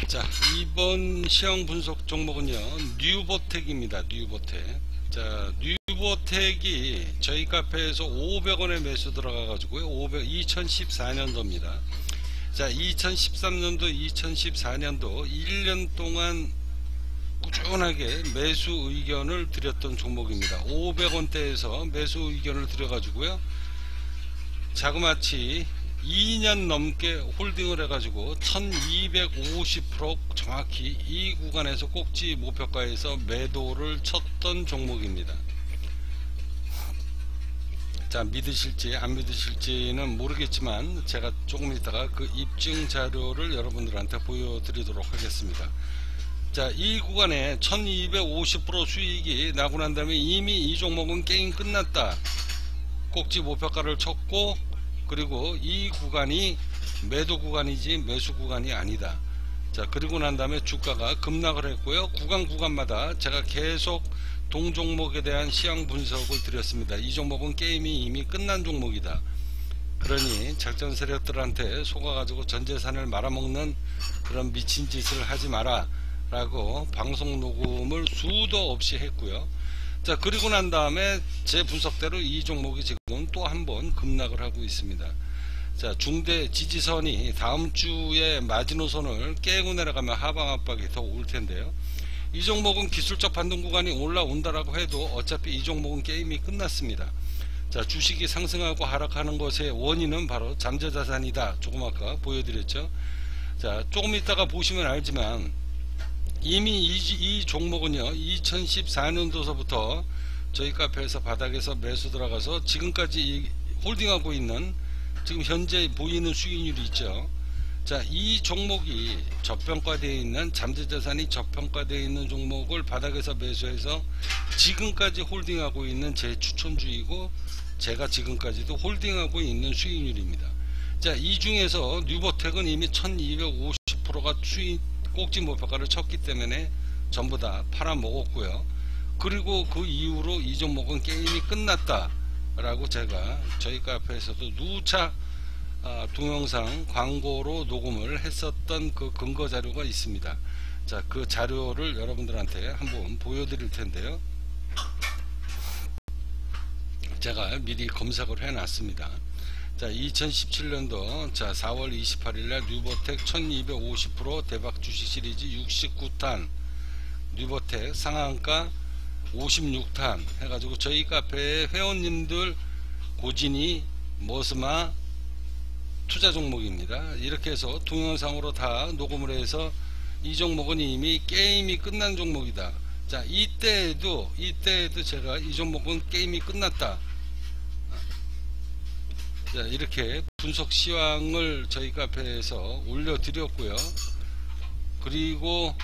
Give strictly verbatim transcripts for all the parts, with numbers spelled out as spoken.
자, 이번 시황 분석 종목은요, 뉴보텍입니다. 뉴보텍. 자, 뉴보텍이 저희 카페에서 오백 원에 매수 들어가 가지고요. 오백 이천십사 년도입니다. 자, 이천십삼 년도, 이천십사 년도 일 년 동안 꾸준하게 매수 의견을 드렸던 종목입니다. 오백 원대에서 매수 의견을 드려 가지고요. 자그마치 이 년 넘게 홀딩을 해가지고 천이백오십 퍼센트 정확히 이 구간에서 꼭지 목표가에서 매도를 쳤던 종목입니다. 자, 믿으실지 안 믿으실지는 모르겠지만 제가 조금 있다가 그 입증 자료를 여러분들한테 보여드리도록 하겠습니다. 자, 이 구간에 천이백오십 퍼센트 수익이 나고 난 다음에 이미 이 종목은 게임 끝났다, 꼭지 목표가를 쳤고, 그리고 이 구간이 매도 구간이지 매수 구간이 아니다. 자, 그리고 난 다음에 주가가 급락을 했고요. 구간 구간마다 제가 계속 동종목에 대한 시황 분석을 드렸습니다. 이 종목은 게임이 이미 끝난 종목이다. 그러니 작전 세력들한테 속아가지고 전재산을 말아먹는 그런 미친 짓을 하지 마라 라고 방송 녹음을 수도 없이 했고요. 자, 그리고 난 다음에 제 분석대로 이 종목이 지금 또 한번 급락을 하고 있습니다. 자, 중대 지지선이 다음 주에 마지노선을 깨고 내려가면 하방 압박이 더 올 텐데요. 이 종목은 기술적 반등 구간이 올라온다라고 해도 어차피 이 종목은 게임이 끝났습니다. 자, 주식이 상승하고 하락하는 것의 원인은 바로 잠재자산이다. 조금 아까 보여드렸죠. 자, 조금 있다가 보시면 알지만 이미 이, 이 종목은요, 이천십사 년도서부터 저희 카페에서 바닥에서 매수 들어가서 지금까지 홀딩하고 있는, 지금 현재 보이는 수익률이 있죠. 자, 이 종목이 저평가되어 있는, 잠재자산이 저평가되어 있는 종목을 바닥에서 매수해서 지금까지 홀딩하고 있는 제 추천주이고, 제가 지금까지도 홀딩하고 있는 수익률입니다. 자, 이 중에서 뉴보텍은 이미 천이백오십 퍼센트가 수익 꼭지 목표가를 쳤기 때문에 전부 다 팔아먹었고요. 그리고 그 이후로 이 종목은 게임이 끝났다 라고 제가 저희 카페에서도 누차 아, 동영상 광고로 녹음을 했었던 그 근거 자료가 있습니다. 자, 그 자료를 여러분들한테 한번 보여드릴 텐데요. 제가 미리 검색을 해놨습니다. 자, 이천십칠 년도 자 사월 이십팔일날 뉴보텍 천이백오십 퍼센트 대박 주식 시리즈 육십구 탄, 뉴보텍 상한가 오십육 탄 해가지고 저희 카페에 회원님들 고진이 머스마 투자 종목입니다. 이렇게 해서 동영상으로 다 녹음을 해서 이 종목은 이미 게임이 끝난 종목이다. 자, 이때에도 이때에도 제가 이 종목은 게임이 끝났다, 자, 이렇게 분석 시황을 저희 카페에서 올려드렸고요. 그리고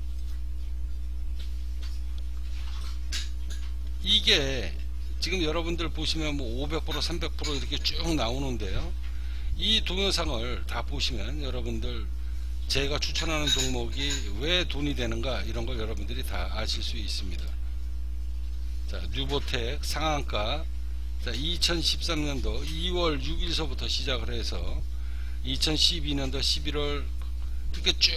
이게 지금 여러분들 보시면 뭐 오백 퍼센트 삼백 퍼센트 이렇게 쭉 나오는데요. 이 동영상을 다 보시면 여러분들 제가 추천하는 종목이 왜 돈이 되는가, 이런 걸 여러분들이 다 아실 수 있습니다. 자, 뉴보텍 상한가, 자, 이천십삼 년도 이월 육일서부터 시작을 해서 이천십이 년도 십일월 이렇게 쭉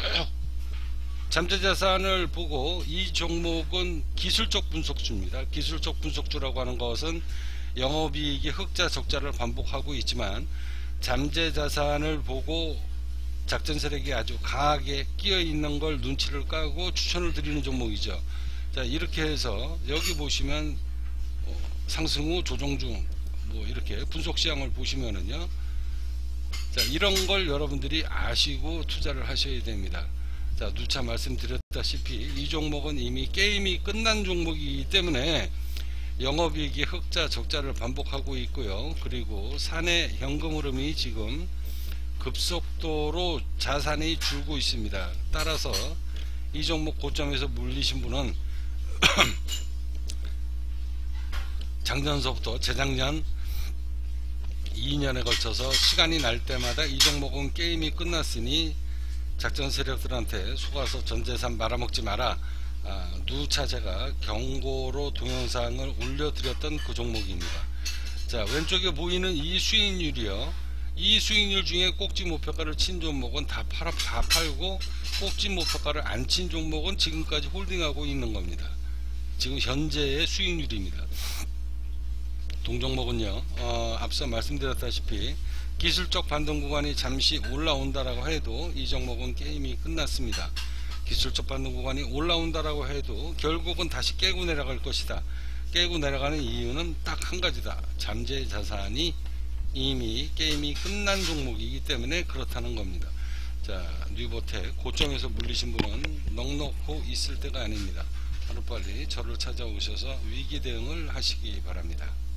잠재자산을 보고, 이 종목은 기술적 분석주입니다. 기술적 분석주라고 하는 것은 영업이익이 흑자 적자를 반복하고 있지만 잠재자산을 보고 작전 세력이 아주 강하게 끼어 있는 걸 눈치를 까고 추천을 드리는 종목이죠. 자, 이렇게 해서 여기 보시면 상승 후 조정 중, 뭐 이렇게 분석 시황을 보시면은요, 자, 이런 걸 여러분들이 아시고 투자를 하셔야 됩니다. 자, 누차 말씀드렸다시피 이 종목은 이미 게임이 끝난 종목이기 때문에 영업이익이 흑자 적자를 반복하고 있고요. 그리고 사내 현금 흐름이 지금 급속도로 자산이 줄고 있습니다. 따라서 이 종목 고점에서 물리신 분은 작년서부터 재작년 이 년에 걸쳐서 시간이 날 때마다 이 종목은 게임이 끝났으니 작전 세력들한테 속아서 전재산 말아먹지 마라, 아, 누차 제가 경고로 동영상을 올려드렸던 그 종목입니다. 자, 왼쪽에 보이는 이 수익률이요, 이 수익률 중에 꼭지 목표가를 친 종목은 다 팔아, 다 팔고 꼭지 목표가를 안 친 종목은 지금까지 홀딩하고 있는 겁니다. 지금 현재의 수익률입니다. 동종목은요, 어, 앞서 말씀드렸다시피 기술적 반등 구간이 잠시 올라온다라고 해도 이 종목은 게임이 끝났습니다. 기술적 반등 구간이 올라온다라고 해도 결국은 다시 깨고 내려갈 것이다. 깨고 내려가는 이유는 딱 한 가지다. 잠재 자산이 이미 게임이 끝난 종목이기 때문에 그렇다는 겁니다. 자, 뉴보텍 고점에서 물리신 분은 넉넉고 있을 때가 아닙니다. 하루빨리 저를 찾아오셔서 위기 대응을 하시기 바랍니다.